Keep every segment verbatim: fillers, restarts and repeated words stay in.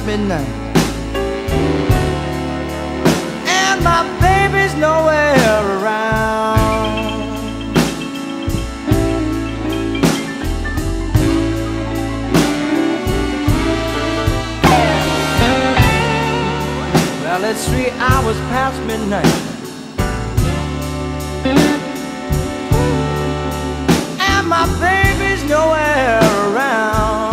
past midnight, and my baby's nowhere around. Well, it's three hours past midnight, and my baby's nowhere around.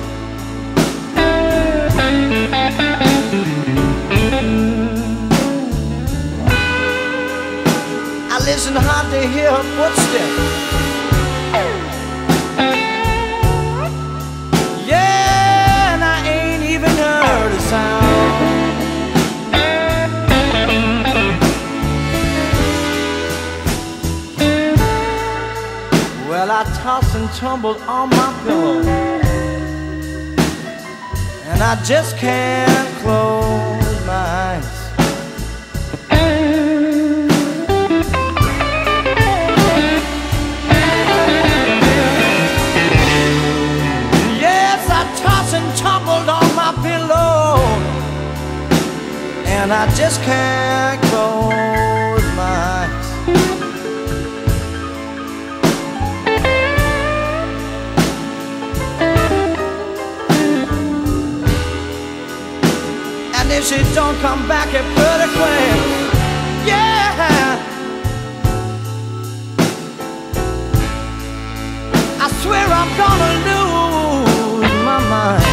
I listen hard to hear her footsteps. Yeah, and I ain't even heard a sound. Well, I toss and tumble on my pillow, and I just can't close my eyes. Yes, I toss and tumbled on my pillow, and I just can't close my eyes. And if she don't come back at pretty quick, yeah, I swear I'm gonna lose my mind.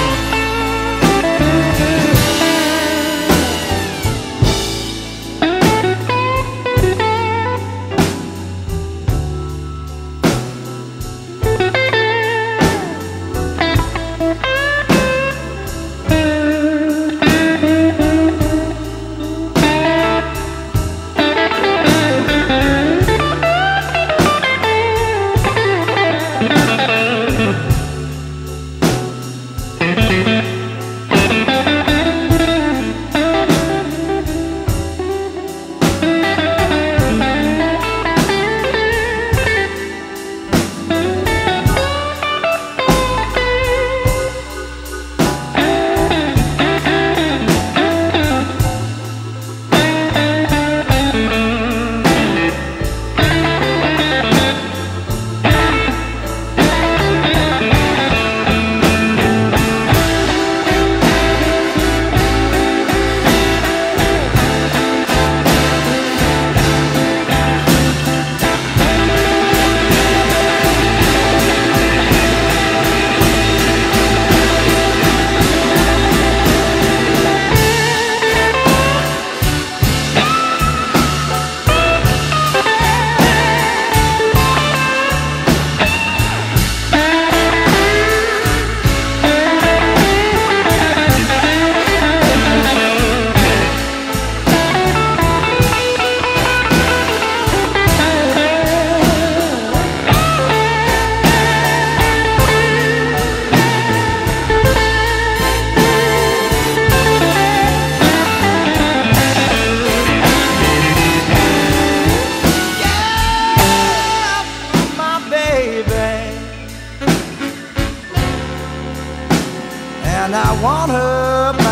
And I want her